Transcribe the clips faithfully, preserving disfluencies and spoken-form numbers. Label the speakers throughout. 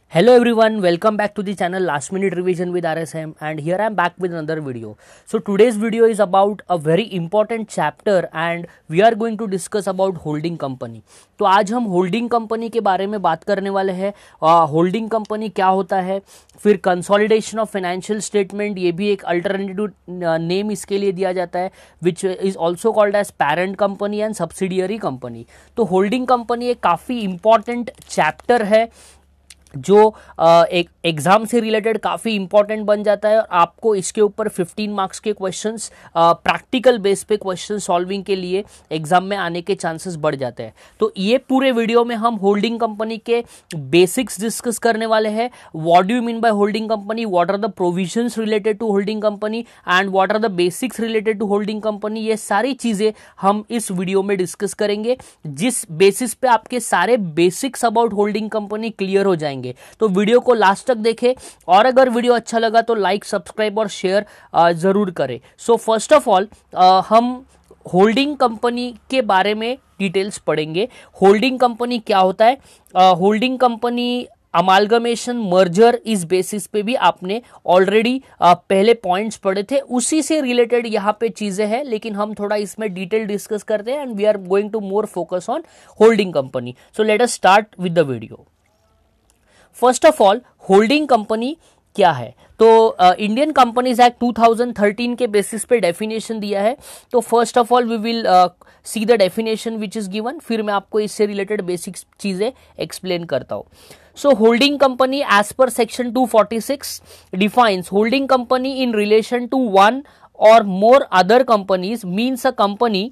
Speaker 1: Hello everyone, welcome back to the channel Last Minute Revision with R S M, and here I am back with another video. So today's video is about a very important chapter and we are going to discuss about holding company. तो आज हम holding company के बारे में बात करने वाले हैं। होल्डिंग कंपनी क्या होता है, फिर कंसोलिडेशन ऑफ फाइनेंशियल स्टेटमेंट, ये भी एक अल्टरनेटिव नेम इसके लिए दिया जाता है, which is also called as parent company and subsidiary company. तो होल्डिंग कंपनी एक काफ़ी इंपॉर्टेंट चैप्टर है जो एक एग्जाम से रिलेटेड काफ़ी इंपॉर्टेंट बन जाता है और आपको इसके ऊपर फिफ्टीन मार्क्स के क्वेश्चंस प्रैक्टिकल बेस पे क्वेश्चन सॉल्विंग के लिए एग्जाम में आने के चांसेस बढ़ जाते हैं। तो ये पूरे वीडियो में हम होल्डिंग कंपनी के बेसिक्स डिस्कस करने वाले हैं। What do you mean by holding company, what are the provisions related to holding company and what are the basics related to holding company, ये सारी चीज़ें हम इस वीडियो में डिस्कस करेंगे, जिस बेसिस पे आपके सारे basics about holding company clear हो जाएंगे। तो वीडियो को लास्ट तक देखें और अगर वीडियो अच्छा लगा तो लाइक, सब्सक्राइब और शेयर जरूर करें। सो फर्स्ट ऑफ ऑल हम होल्डिंग कंपनी के बारे में डिटेल्स पढ़ेंगे। होल्डिंग कंपनी क्या होता है, होल्डिंग कंपनी अमालगमेशन मर्जर इस बेसिस पे भी आपने ऑलरेडी पहले पॉइंट्स पढ़े थे, उसी से रिलेटेड यहाँ पे चीजें हैं, लेकिन हम थोड़ा इसमें डिटेल डिस्कस करते हैं and we are going to more focus on holding company. So let us start with the video. First of all holding company क्या है, तो Indian companies act two thousand thirteen के बेसिस पे definition दिया है। तो first of all we will see the definition which is given, फिर मैं आपको इससे रिलेटेड बेसिक चीजें एक्सप्लेन करता हूं। So holding company as per section two forty six defines holding company in relation to one or more other companies means a company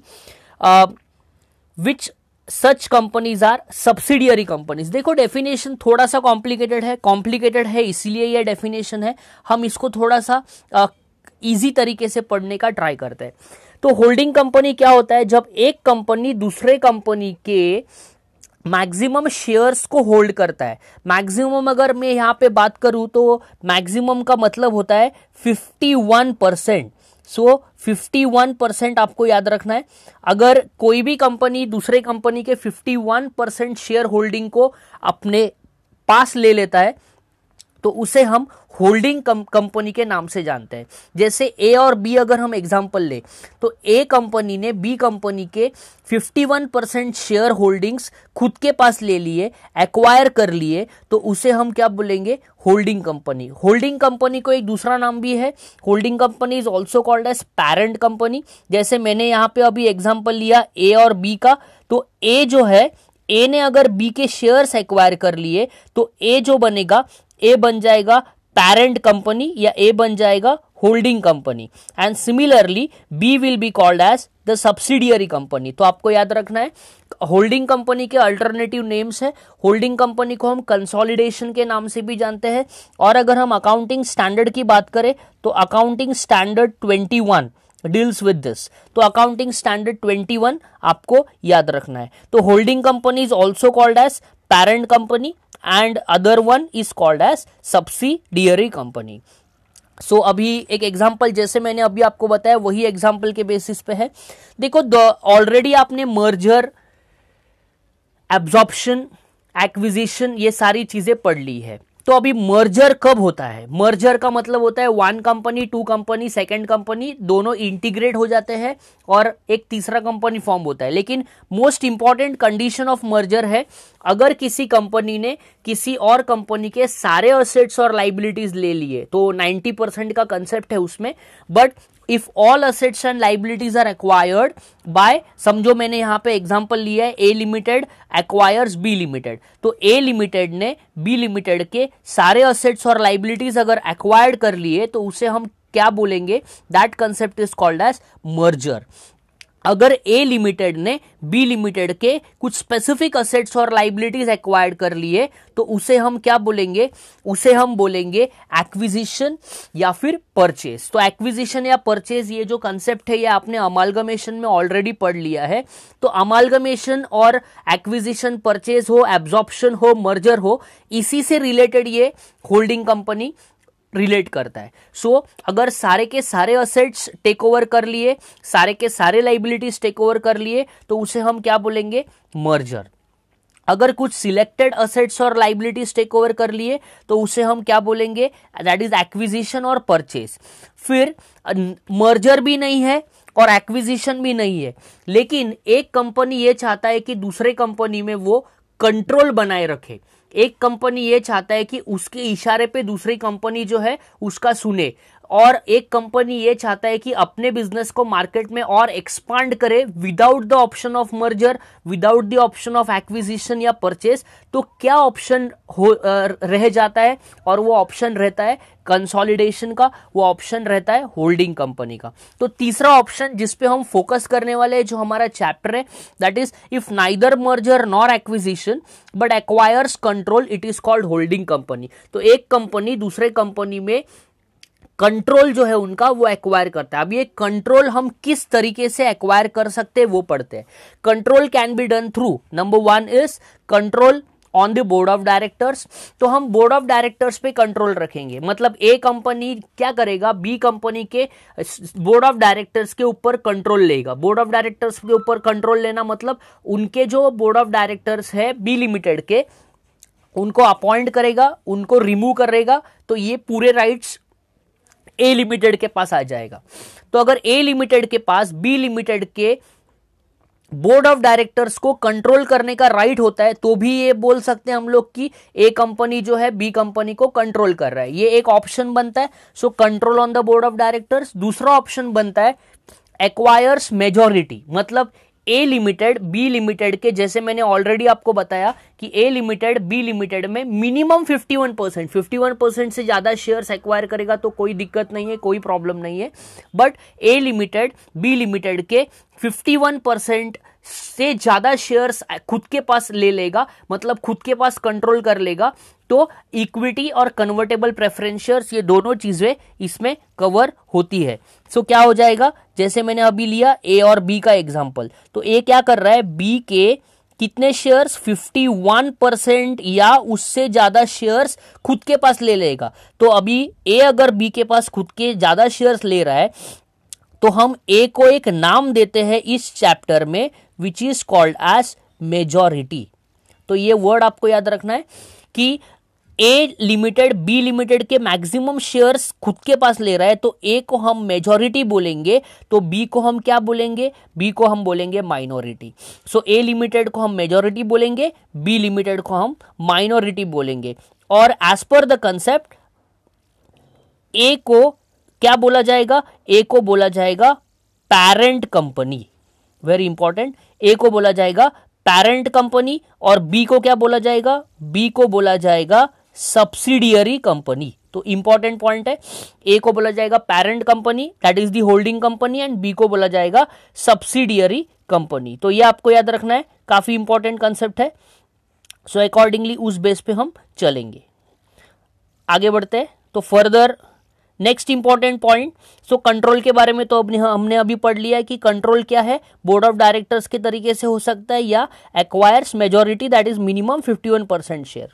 Speaker 1: which such companies are subsidiary companies. देखो definition थोड़ा सा complicated है, complicated है इसीलिए ये definition है, हम इसको थोड़ा सा इजी तरीके से पढ़ने का ट्राई करते हैं। तो होल्डिंग कंपनी क्या होता है, जब एक कंपनी दूसरे कंपनी के मैक्सिमम शेयर्स को होल्ड करता है। मैक्सिमम अगर मैं यहाँ पे बात करूं तो मैक्सिमम का मतलब होता है fifty one percent. So fifty one percent आपको याद रखना है। अगर कोई भी कंपनी दूसरे कंपनी के fifty one percent share holding को अपने पास ले लेता है तो उसे हम होल्डिंग कंपनी के नाम से जानते हैं। जैसे ए और बी अगर हम एग्जांपल ले तो ए कंपनी ने बी कंपनी के fifty one percent share holdings खुद के पास ले लिए, एक्वायर कर लिए, तो उसे हम क्या बोलेंगे, होल्डिंग कंपनी। होल्डिंग कंपनी को एक दूसरा नाम भी है, holding company is also called as parent company. जैसे मैंने यहाँ पे अभी एग्जाम्पल लिया ए और बी का, तो ए जो है, ए ने अगर बी के शेयर्स एक्वायर कर लिए तो ए जो बनेगा, ए बन जाएगा पेरेंट कंपनी या ए बन जाएगा holding company, and similarly B will be called as the subsidiary company. तो आपको याद रखना है होल्डिंग कंपनी के अल्टरनेटिव नेम्स है। होल्डिंग कंपनी को हम कंसोलिडेशन के नाम से भी जानते हैं, और अगर हम अकाउंटिंग स्टैंडर्ड की बात करें तो accounting standard twenty one deals with this. तो अकाउंटिंग स्टैंडर्ड ट्वेंटी वन आपको याद रखना है। तो holding company is also called as parent company and other one is called as subsidiary company. So अभी एक एग्जांपल जैसे मैंने अभी आपको बताया वही एग्जांपल के बेसिस पे है। देखो ऑलरेडी आपने मर्जर, एब्जॉर्प्शन, एक्विजिशन ये सारी चीजें पढ़ ली है। तो अभी मर्जर कब होता है, मर्जर का मतलब होता है one company, two company, second company दोनों इंटीग्रेट हो जाते हैं और एक तीसरा कंपनी फॉर्म होता है। लेकिन most important condition of merger है अगर किसी कंपनी ने किसी और कंपनी के सारे असेट्स और लाइबिलिटीज ले लिए, तो नाइंटी परसेंट का कंसेप्ट है उसमें। But if all assets and liabilities are acquired by, समझो मैंने यहां पे एग्जांपल लिया है A limited acquires B limited, तो ए लिमिटेड ने बी लिमिटेड के सारे असेट्स और लाइबिलिटीज अगर एक्वायर्ड कर लिए तो उसे हम क्या बोलेंगे, that concept is called as merger. अगर ए लिमिटेड ने बी लिमिटेड के कुछ स्पेसिफिक असेट्स और लाइबिलिटीज एक्वायर्ड कर लिए तो उसे हम क्या बोलेंगे, उसे हम बोलेंगे एक्विजिशन या फिर परचेज। तो एक्विजिशन या परचेज ये जो कंसेप्ट है ये आपने अमालगमेशन में ऑलरेडी पढ़ लिया है। तो अमालगमेशन और एक्विजिशन, परचेज हो, एब्जॉर्प्शन हो, मर्जर हो, इसी से रिलेटेड ये होल्डिंग कंपनी रिलेट करता है। सो so, अगर सारे के सारे असेट्स टेक ओवर कर लिए, सारे के सारे लाइबिलिटीज टेक ओवर कर लिए तो उसे हम क्या बोलेंगे, मर्जर। अगर कुछ सिलेक्टेड असेट्स और लाइबिलिटीज टेक ओवर कर लिए तो उसे हम क्या बोलेंगे, दैट इज एक्विजिशन और परचेज। फिर मर्जर भी नहीं है और एक्विजिशन भी नहीं है, लेकिन एक कंपनी ये चाहता है कि दूसरे कंपनी में वो कंट्रोल बनाए रखे, एक कंपनी ये चाहता है कि उसके इशारे पे दूसरी कंपनी जो है उसका सुने, और एक कंपनी ये चाहता है कि अपने बिजनेस को मार्केट में और एक्सपांड करे without the option of merger, without the option of acquisition या परचेज। तो क्या ऑप्शन हो रह जाता है, और वो ऑप्शन रहता है कंसोलिडेशन का, वो ऑप्शन रहता है होल्डिंग कंपनी का। तो तीसरा ऑप्शन जिस पे हम फोकस करने वाले हैं, जो हमारा चैप्टर है, that is if neither merger nor acquisition but acquires control, it is called holding company. तो एक कंपनी दूसरे कंपनी में कंट्रोल जो है उनका वो एक्वायर करता है। अब ये कंट्रोल हम किस तरीके से एक्वायर कर सकते हैं वो पढ़ते हैं। Control can be done through, number one is control on the board of directors. तो हम बोर्ड ऑफ डायरेक्टर्स पे कंट्रोल रखेंगे, मतलब ए कंपनी क्या करेगा, बी कंपनी के बोर्ड ऑफ डायरेक्टर्स के ऊपर कंट्रोल लेगा। बोर्ड ऑफ डायरेक्टर्स के ऊपर कंट्रोल लेना मतलब उनके जो बोर्ड ऑफ डायरेक्टर्स है बी लिमिटेड के, उनको अपॉइंट करेगा, उनको रिमूव करेगा, तो ये पूरे राइट्स ए लिमिटेड के पास आ जाएगा। तो अगर ए लिमिटेड के पास बी लिमिटेड के बोर्ड ऑफ डायरेक्टर्स को कंट्रोल करने का राइट होता है, तो भी ये बोल सकते हैं हम लोग कि ए कंपनी जो है बी कंपनी को कंट्रोल कर रहा है। ये एक ऑप्शन बनता है, so control on the board of directors. दूसरा ऑप्शन बनता है एक्वायर्स मेजॉरिटी, मतलब ए लिमिटेड बी लिमिटेड के, जैसे मैंने ऑलरेडी आपको बताया कि ए लिमिटेड बी लिमिटेड में मिनिमम इक्यावन परसेंट इक्यावन परसेंट से ज्यादा शेयर्स एक्वायर करेगा तो कोई दिक्कत नहीं है, कोई प्रॉब्लम नहीं है। But A limited B limited के इक्यावन परसेंट से ज्यादा शेयर्स खुद के पास ले लेगा, मतलब खुद के पास कंट्रोल कर लेगा, तो इक्विटी और कन्वर्टेबल प्रेफरेंस शेयर्स, ये दोनों चीजें इसमें कवर होती है। सो क्या हो जाएगा, जैसे मैंने अभी लिया ए और बी का एग्जांपल, तो ए क्या कर रहा है, बी के कितने शेयर्स, इक्यावन परसेंट या उससे ज्यादा शेयर्स खुद के पास ले लेगा। तो अभी ए अगर बी के पास खुद के ज्यादा शेयर्स ले रहा है, तो हम ए को एक नाम देते हैं इस चैप्टर में, which is called as majority. तो ये वर्ड आपको याद रखना है कि ए लिमिटेड बी लिमिटेड के मैक्सिमम शेयर्स खुद के पास ले रहा है, तो ए को हम मेजॉरिटी बोलेंगे, तो बी को हम क्या बोलेंगे, बी को हम बोलेंगे माइनॉरिटी। सो ए लिमिटेड को हम मेजॉरिटी बोलेंगे, बी लिमिटेड को हम माइनॉरिटी बोलेंगे। और एज पर द कंसेप्ट ए को क्या बोला जाएगा, ए को बोला जाएगा parent company, very important, A को बोला जाएगा पेरेंट कंपनी, और बी को क्या बोला जाएगा, बी को बोला जाएगा सब्सिडियरी कंपनी। तो इंपॉर्टेंट पॉइंट है, ए को बोला जाएगा parent company, that is the holding company, and B को बोला जाएगा सब्सिडियरी कंपनी। तो ये आपको याद रखना है, काफी इंपॉर्टेंट कंसेप्ट है। सो अकॉर्डिंगली उस बेस पे हम चलेंगे, आगे बढ़ते हैं। तो further next important point, so control के बारे में तो अपने हमने अभी पढ़ लिया है कि कंट्रोल क्या है, बोर्ड ऑफ डायरेक्टर्स के तरीके से हो सकता है या acquires majority, that is minimum इक्यावन परसेंट शेयर।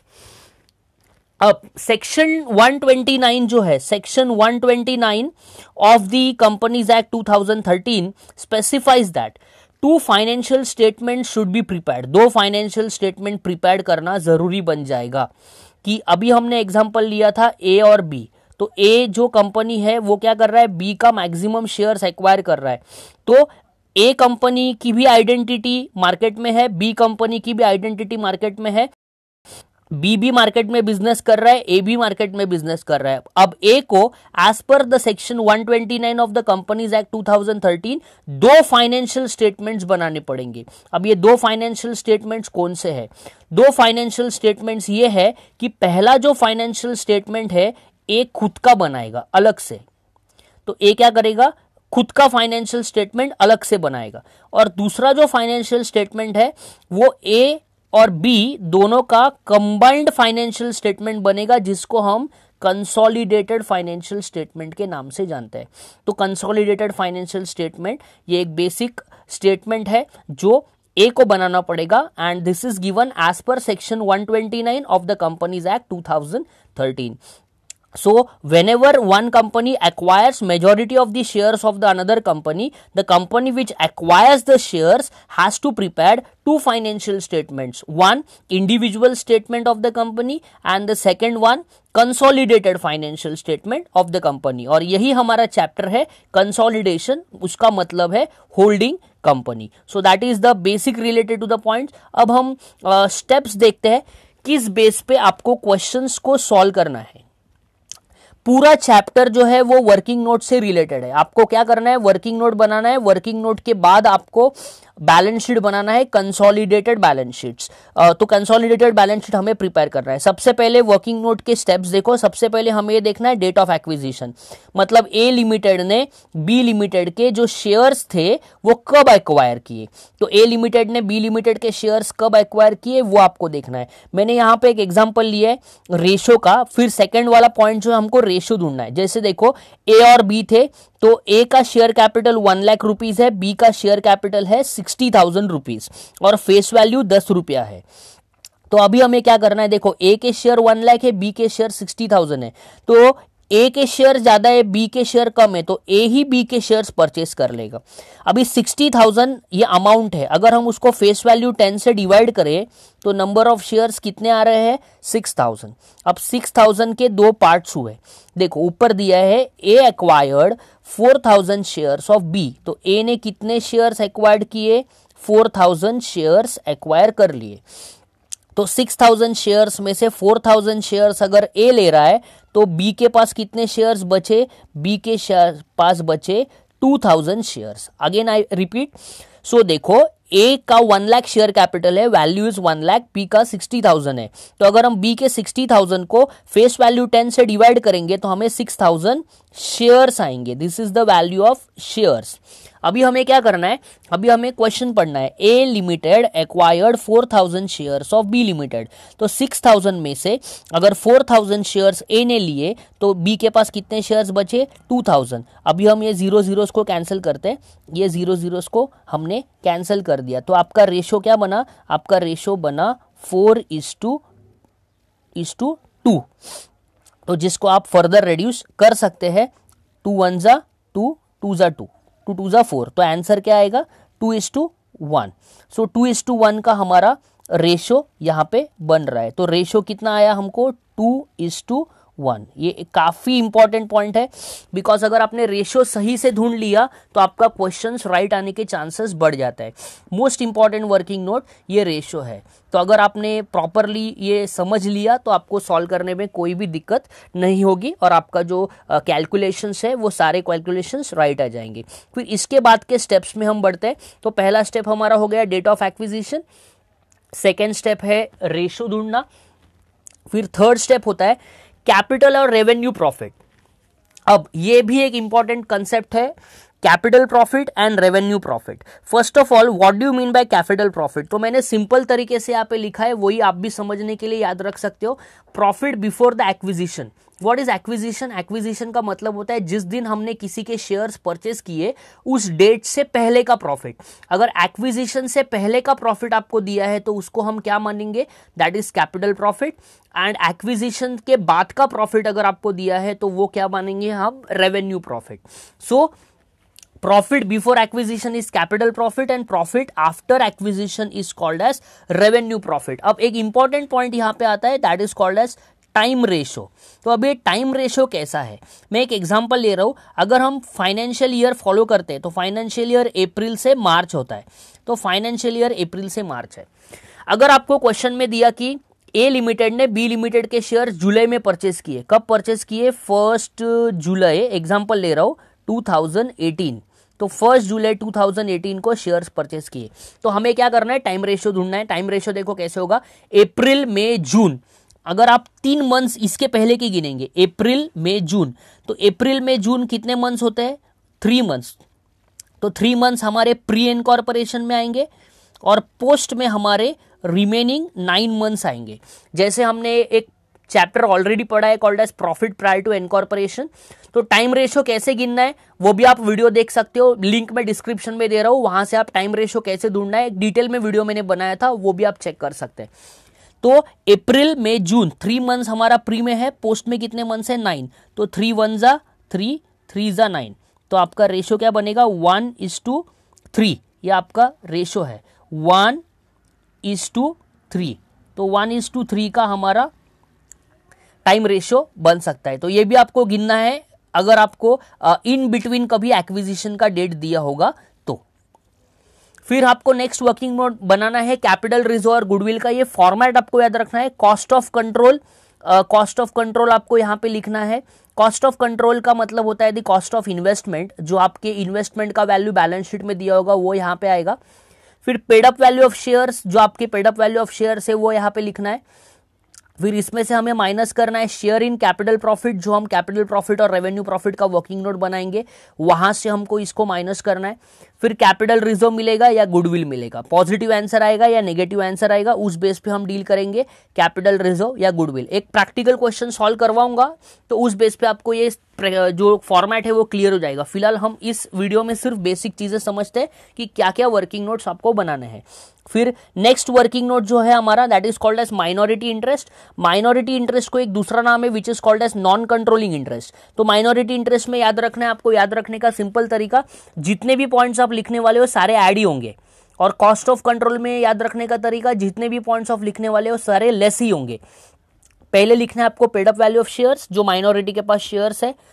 Speaker 1: अब सेक्शन एक सौ उनतीस जो है, सेक्शन एक सौ उनतीस of the companies act two thousand thirteen specifies that two financial statement should be prepared. दो फाइनेंशियल स्टेटमेंट प्रिपेयर करना जरूरी बन जाएगा। कि अभी हमने एग्जांपल लिया था ए और बी, तो ए जो कंपनी है वो क्या कर रहा है, बी का मैक्सिमम शेयर्स एक्वायर कर रहा है, तो ए कंपनी की भी आइडेंटिटी मार्केट में है, बी कंपनी की भी आइडेंटिटी मार्केट में है, बी भी मार्केट में बिजनेस कर रहा है, ए भी मार्केट में बिजनेस कर रहा है। अब ए को एज पर द सेक्शन एक सौ उनतीस of the companies act two thousand thirteen दो फाइनेंशियल स्टेटमेंट्स बनाने पड़ेंगे। अब ये दो फाइनेंशियल स्टेटमेंट्स कौन से हैं? दो फाइनेंशियल स्टेटमेंट्स ये है कि पहला जो फाइनेंशियल स्टेटमेंट है ए खुद का बनाएगा अलग से, तो ए क्या करेगा, खुद का फाइनेंशियल स्टेटमेंट अलग से बनाएगा, और दूसरा जो फाइनेंशियल स्टेटमेंट है वो ए और बी दोनों का कंबाइंड फाइनेंशियल स्टेटमेंट बनेगा, जिसको हम कंसोलिडेटेड फाइनेंशियल स्टेटमेंट के नाम से जानते हैं। तो कंसोलिडेटेड फाइनेंशियल स्टेटमेंट ये एक बेसिक स्टेटमेंट है जो ए को बनाना पड़ेगा, and this is given as per section एक सौ उनतीस of the companies act two thousand thirteen. So whenever one company acquires majority of the shares of the another company, the company which acquires the shares has to prepare two financial statements, one individual statement of the company and the second one consolidated financial statement of the company. और यही हमारा chapter है consolidation, उसका मतलब है holding company. So that is the basic related to the points. अब हम steps uh, देखते हैं किस बेस पे आपको क्वेश्चंस को सॉल्व करना है. पूरा चैप्टर जो है वो वर्किंग नोट से रिलेटेड है. आपको क्या करना है, वर्किंग नोट बनाना है. वर्किंग नोट के बाद आपको बैलेंस शीट बनाना है, कंसोलिडेटेड बैलेंस शीट्स. तो कंसोलिडेटेड बैलेंस शीट हमें प्रिपेयर करना है. सबसे पहले वर्किंग नोट के स्टेप्स देखो. सबसे पहले हमें ये देखना है डेट ऑफ एक्विजिशन, मतलब ए लिमिटेड ने बी लिमिटेड के जो शेयर्स थे वो कब एक्वायर किए. तो ए लिमिटेड ने बी लिमिटेड के शेयर्स कब एक्वायर किए वो आपको देखना है. मैंने यहाँ पे एक एग्जांपल लिया है रेशो का. फिर सेकंड वाला पॉइंट जो है हमको रेशो ढूंढना है. जैसे देखो ए और बी थे, तो ए का share capital one lakh rupees है, बी का शेयर कैपिटल है सिक्सटी थाउजेंड रुपीज और फेस वैल्यू दस रुपया है. तो अभी हमें क्या करना है, देखो ए के शेयर वन लाख है, बी के शेयर सिक्सटी थाउजेंड है. तो ए के शेयर ज्यादा है, बी के शेयर कम है, तो ए ही बी के शेयर्स परचेस कर लेगा. अभी सिक्सटी थाउजेंड ये अमाउंट है, अगर हम उसको फेस वैल्यू टेन से डिवाइड करें तो नंबर ऑफ शेयर्स कितने आ रहे हैं, सिक्स थाउजेंड. अब सिक्स थाउजेंड के दो पार्ट्स हुए. देखो ऊपर दिया है A acquired four thousand shares of B. तो ए ने कितने शेयर्स एक्वायर्ड किए, फोर थाउजेंड शेयर्स एक्वायर कर लिए. तो सिक्स थाउजेंड शेयर्स में से फोर थाउजेंड शेयर्स अगर ए ले रहा है तो बी के पास कितने शेयर्स बचे, बी के पास बचे two thousand shares. Again I repeat. So देखो ए का वन लाख शेयर कैपिटल है, value is one lakh, B का सिक्सटी थाउजेंड है. तो अगर हम बी के सिक्सटी थाउजेंड को फेस वैल्यू टेन से डिवाइड करेंगे तो हमें सिक्स थाउजेंड शेयर्स आएंगे. This is the value of shares. अभी हमें क्या करना है, अभी हमें क्वेश्चन पढ़ना है. A limited acquired four thousand shares of B limited. तो सिक्स थाउजेंड में से अगर फोर थाउजेंड शेयर्स ए ने लिए तो बी के पास कितने शेयर्स बचे, टू थाउजेंड. अभी हम ये जीरो जीरोस को कैंसिल करते हैं. ये जीरो जीरोस को हमने कैंसिल कर दिया. तो आपका रेशो क्या बना, आपका रेशो बना four is to is to two. तो जिसको आप फर्दर रिड्यूस कर सकते हैं. टू वन जा टू, टू जा टू, टू टू जा फोर. तो आंसर क्या आएगा, two is to one. So two is to one का हमारा रेशो यहाँ पे बन रहा है. तो रेशो कितना आया हमको, टू इज टू वन. ये काफी इंपॉर्टेंट पॉइंट है, बिकॉज अगर आपने रेशो सही से ढूंढ लिया तो आपका क्वेश्चंस राइट आने के चांसेस बढ़ जाता है. मोस्ट इंपॉर्टेंट वर्किंग नोट ये रेशो है. तो अगर आपने प्रॉपरली ये समझ लिया तो आपको सॉल्व करने में कोई भी दिक्कत नहीं होगी और आपका जो कैलकुलेशंस uh, है वो सारे कैलकुलेशंस राइट आ जाएंगे. फिर इसके बाद के स्टेप्स में हम बढ़ते हैं. तो पहला स्टेप हमारा हो गया date of acquisition. Second step है रेशो ढूंढना. फिर थर्ड स्टेप होता है कैपिटल और रेवेन्यू प्रॉफिट. अब ये भी एक इंपॉर्टेंट कंसेप्ट है, capital profit and revenue profit. First of all what do you mean by capital profit. तो मैंने सिंपल तरीके से यहाँ पे लिखा है, वही आप भी समझने के लिए याद रख सकते हो. Profit before the acquisition. What is acquisition, acquisition का मतलब होता है जिस दिन हमने किसी के शेयर्स परचेस किए उस डेट से पहले का प्रॉफिट. अगर एक्विजिशन से पहले का प्रॉफिट आपको दिया है तो उसको हम क्या मानेंगे, that is capital profit. And acquisition के बाद का प्रॉफिट अगर आपको दिया है तो वो क्या मानेंगे हम, revenue profit. So profit before acquisition is capital profit and profit after acquisition is called as revenue profit. अब एक इंपॉर्टेंट पॉइंट यहां पे आता है, that is called as time ratio. तो अब ये टाइम रेशो कैसा है, मैं एक एग्जांपल ले रहा हूं. अगर हम फाइनेंशियल ईयर फॉलो करते हैं तो फाइनेंशियल ईयर अप्रैल से मार्च होता है. तो फाइनेंशियल ईयर अप्रैल से मार्च है. अगर आपको क्वेश्चन में दिया कि ए लिमिटेड ने बी लिमिटेड के शेयर जुलाई में परचेस किए, कब परचेस किए, फर्स्ट जुलाई, एग्जांपल ले रहा हूं टू थाउजेंड एटीन. तो first July two thousand eighteen को शेयर्स परचेस किए. तो हमें क्या करना है, टाइम रेशियो ढूंढना है. टाइम रेशियो देखो कैसे होगा, अप्रैल मई जून. अगर आप तीन मंथ्स इसके पहले की गिनेंगे, अप्रैल मई जून, तो अप्रैल मई जून कितने मंथ्स होते हैं, थ्री मंथ्स. तो थ्री मंथ्स हमारे प्री इनकॉर्पोरेशन में आएंगे और पोस्ट में हमारे रिमेनिंग नाइन मंथ्स आएंगे. जैसे हमने एक चैप्टर ऑलरेडी पढ़ा है called as profit prior to incorporation. तो टाइम रेशो कैसे गिनना है वो भी आप वीडियो देख सकते हो, लिंक मैं डिस्क्रिप्शन में दे रहा हूं, वहां से आप टाइम रेशो कैसे ढूंढना है डिटेल में वीडियो मैंने बनाया था, वो भी आप चेक कर सकते हैं. तो अप्रैल मई जून थ्री मंथ्स हमारा प्री में है, पोस्ट में कितने मंथ्स है नाइन, तो थ्री वन जा थ्री, थ्री जा नाइन, तो आपका रेशो क्या बनेगा वन इज टू थ्री, ये आपका रेशो है वन इज टू थ्री, तो वन इज टू थ्री का हमारा टाइम रेशो बन सकता है। तो ये भी आपको गिनना है अगर आपको इन बिटवीन कभी एक्विजिशन का डेट दिया होगा तो। फिर आपको नेक्स्ट वर्किंग नोट बनाना है कैपिटल रिजर्व और गुडविल का। ये फॉर्मेट आपको याद रखना है। Cost of control, cost of control आपको यहाँ पे लिखना है। कॉस्ट ऑफ कंट्रोल का मतलब होता है द कॉस्ट ऑफ इन्वेस्टमेंट, जो आपके इन्वेस्टमेंट का वैल्यू बैलेंस शीट में दिया होगा वो यहाँ पे आएगा। फिर paid up value of shares, जो आपके paid up value of shares है वो यहाँ पे लिखना है। फिर इसमें से हमें माइनस करना है शेयर इन कैपिटल प्रॉफिट, जो हम कैपिटल प्रॉफिट और रेवेन्यू प्रॉफिट का वर्किंग नोट बनाएंगे, वहां से हमको इसको माइनस करना है। फिर कैपिटल रिजर्व मिलेगा या गुडविल मिलेगा, पॉजिटिव आंसर आएगा या नेगेटिव आंसर आएगा, उस बेस पे हम डील करेंगे कैपिटल रिजर्व या गुडविल। एक प्रैक्टिकल क्वेश्चन सॉल्व करवाऊंगा तो उस बेस पे आपको ये जो फॉर्मेट है वो क्लियर हो जाएगा। फिलहाल हम इस वीडियो में सिर्फ बेसिक चीजें समझते हैं कि क्या क्या वर्किंग नोट्स आपको बनाने हैं। फिर नेक्स्ट वर्किंग नोट जो है हमारा that is called as minority interest. Minority interest को एक दूसरा नाम है which is called as non controlling interest. तो माइनॉरिटी इंटरेस्ट में याद रखना है आपको, याद रखने का सिंपल तरीका, जितने भी पॉइंट्स आप लिखने वाले हो सारे ऐड ही होंगे। और कॉस्ट ऑफ कंट्रोल में याद रखने का तरीका, जितने भी पॉइंट्स ऑफ लिखने वाले हो सारे लेस ही होंगे। पहले लिखना है आपको paid up value of shares, जो माइनॉरिटी के पास शेयर्स है,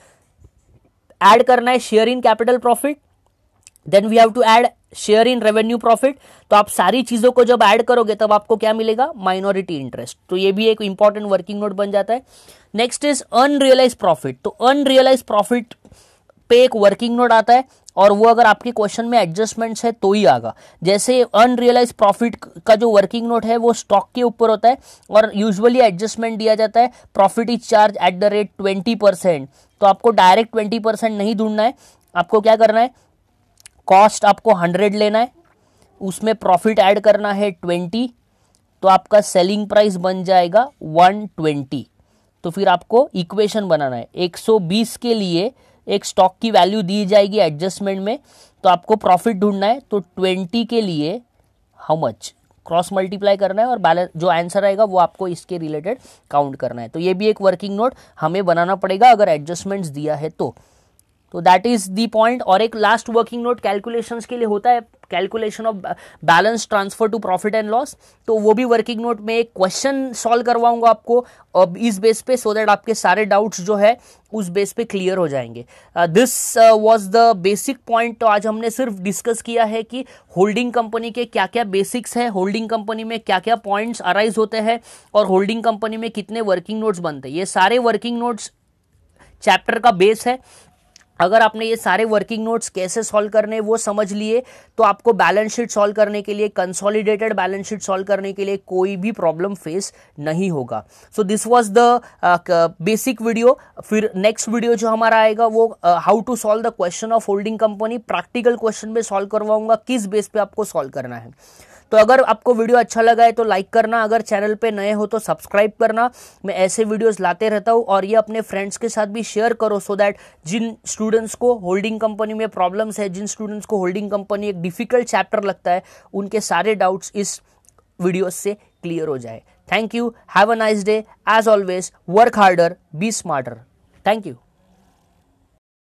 Speaker 1: ऐड करना है share in capital profit, then we have to add share in revenue profit. तो आप सारी चीजों को जब ऐड करोगे तब आपको क्या मिलेगा, माइनॉरिटी इंटरेस्ट। तो ये भी एक इंपॉर्टेंट वर्किंग नोट बन जाता है। Next is unrealise profit. तो अनरियलाइज प्रॉफिट पे एक वर्किंग नोट आता है और वो अगर आपके क्वेश्चन में एडजस्टमेंट्स है तो ही आएगा। जैसे अनरियलाइज प्रॉफिट का जो वर्किंग नोट है वो स्टॉक के ऊपर होता है और यूजुअली एडजस्टमेंट दिया जाता है profit is charge at the rate twenty percent. तो आपको डायरेक्ट ट्वेंटी परसेंट नहीं ढूंढना है, आपको क्या करना है, कॉस्ट आपको हंड्रेड लेना है, उसमें प्रॉफिट ऐड करना है ट्वेंटी, तो आपका सेलिंग प्राइस बन जाएगा वन ट्वेंटी। तो फिर आपको इक्वेशन बनाना है, एक सौ बीस के लिए एक स्टॉक की वैल्यू दी जाएगी एडजस्टमेंट में, तो आपको प्रॉफिट ढूंढना है, तो ट्वेंटी के लिए हाउ मच क्रॉस मल्टीप्लाई करना है और बैलेंस जो आंसर आएगा वो आपको इसके रिलेटेड काउंट करना है। तो ये भी एक वर्किंग नोट हमें बनाना पड़ेगा अगर एडजस्टमेंट्स दिया है तो। तो दैट इज दी पॉइंट। और एक लास्ट वर्किंग नोट कैलकुलेशंस के लिए होता है, calculation of balance transfer to profit and loss. तो वो भी वर्किंग नोट में एक क्वेश्चन सॉल्व करवाऊंगा आपको अब इस बेस पे, सो दैट आपके सारे डाउट्स जो है उस बेस पे क्लियर हो जाएंगे। This was the basic point. तो आज हमने सिर्फ डिस्कस किया है कि होल्डिंग कंपनी के क्या क्या बेसिक्स है, होल्डिंग कंपनी में क्या क्या पॉइंट्स अराइज होते हैं और होल्डिंग कंपनी में कितने वर्किंग नोट्स बनते हैं। ये सारे वर्किंग नोट्स चैप्टर का बेस है। अगर आपने ये सारे वर्किंग नोट्स कैसे सॉल्व करने वो समझ लिए तो आपको बैलेंस शीट सॉल्व करने के लिए, कंसोलिडेटेड बैलेंस शीट सॉल्व करने के लिए कोई भी प्रॉब्लम फेस नहीं होगा। So this was the basic video. फिर नेक्स्ट वीडियो जो हमारा आएगा वो how to solve the question of holding company, practical question में सॉल्व करवाऊंगा, किस बेस पे आपको सॉल्व करना है। तो अगर आपको वीडियो अच्छा लगा है तो लाइक करना, अगर चैनल पे नए हो तो सब्सक्राइब करना। मैं ऐसे वीडियोस लाते रहता हूँ और ये अपने फ्रेंड्स के साथ भी शेयर करो, सो दैट जिन स्टूडेंट्स को होल्डिंग कंपनी में प्रॉब्लम्स है, जिन स्टूडेंट्स को होल्डिंग कंपनी एक डिफिकल्ट चैप्टर लगता है, उनके सारे डाउट्स इस वीडियोस से क्लियर हो जाए। Thank you, have a nice day, as always work harder, be smarter. Thank you.